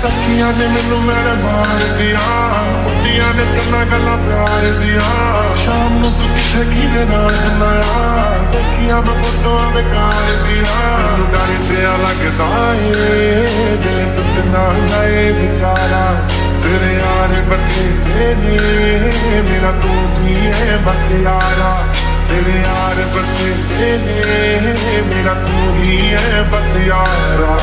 सखियां ने मैनू मेरे मार दिया, कुत्तियां ने चन्ना गल्लां प्यार दिया। शाम नू तू किथे किदे नाल बनाया, देखिया मैं फोटोआं बेकार दिया। मैनू डर जिहा लगदा ए दिल टुट ना जाए बेचारा, तेरे यार बथेरे ने मेरा तू ही है बस यारा। तेरे यार बथेरे ने मेरा तू ही है बस यारा।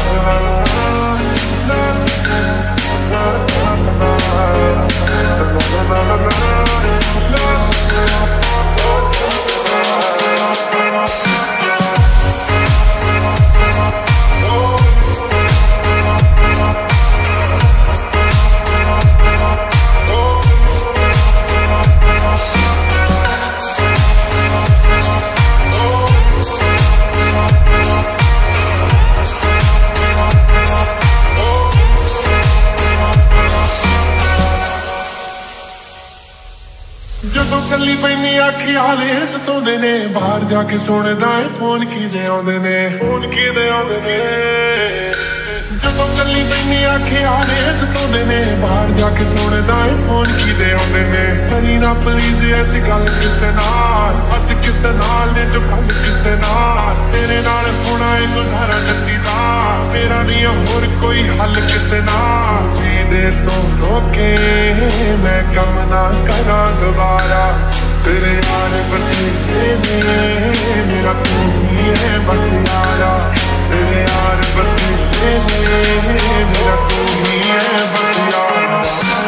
ਜਦੋਂ ਕੱਲੀ ਪੈਣੀ ਆਖੀ ਹਾਲੇ ਸਤਾਉਂਦੇ ਨੇ, ਬਾਹਰ ਜਾ ਕੇ ਸੁਣਦਾ ਏ ਫੋਨ ਕਿਦੇ ਆਉਂਦੇ ਨੇ, ਫੋਨ ਕਿਦੇ ਆਉਂਦੇ ਨੇ। ਜਦੋਂ ਕੱਲੀ ਪੈਣੀ ਆਖੀ ਹਾਲੇ ਸਤਾਉਂਦੇ ਨੇ, ਬਾਹਰ ਜਾ ਕੇ ਸੁਣਦਾ ਏ ਫੋਨ ਕਿਦੇ ਆਉਂਦੇ ਨੇ। ਕਰੀ ਨਾ ਪਲੀਜ਼ ਐਸੀ ਗੱਲ ਕਿਸੇ ਨਾਲ, ਅੱਜ ਕਿਸੇ ਨਾਲ ਨੇ ਜੋ ਕੱਲ ਕਿਸੇ ਨਾਲ। ਤੇਰੇ ਨਾਲ ਹੋਣਾ ਏ ਗੁਜ਼ਾਰਾ ਜੱਤੀ ਦਾ, ਮੇਰਾ ਨਹੀਂ ਹੋਰ ਕੋਈ ਹੱਲ ਕਿਸੇ ਨਾਲ। ਜਿਹਦੇ ਤੋਂ ਰੋਕੇ ਮੈਂ ਕੰਮ ਨਾ ਕਰਾਂ ਦੁਬਾਰਾ, तेरे यार बथेरे ने मेरा तू ही है बस यारा। तेरे यार बथेरे ने मेरा तू ही है बस यारा।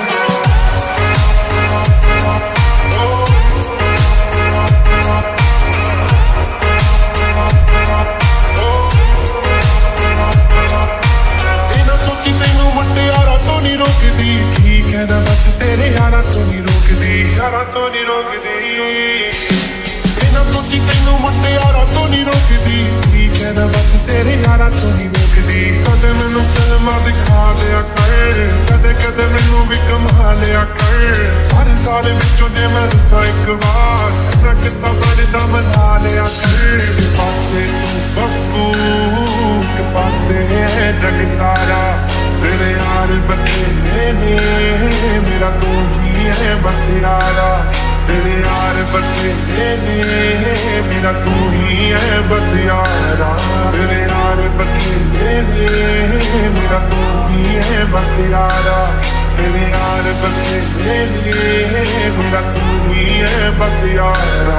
इन्हां सोची तैनू मुटियारा तो नहीं रोकदी, ठीक है ना बस तेरे यारा तो नहीं रोकदी, यारा तो नहीं रोकदी। इन्हां सोची तैनू मुटियारा तो नहीं रोकदी, ठीक है ना बस तेरे यारा तो नहीं रोकदी। कदे मैनू फिल्मां दिखा लिया कर, कदे कदे मैनू भी कमा लिया कर। सारे साल विचों जे मैं रुसां इक बार, इन्ना किता बनदा मना लिया कर। पासे तू बब्बू के पासे है जग सारा, तेरे यार बथेरे ने मेरा तू ही है बस यारा। तेरे यार बथेरे ने मेरा तू ही है बस यारा। तेरे यार बथेरे ने मेरा तू ही है बस यारा। तेरे यार बथेरे ने मेरा तू ही है बस यारा।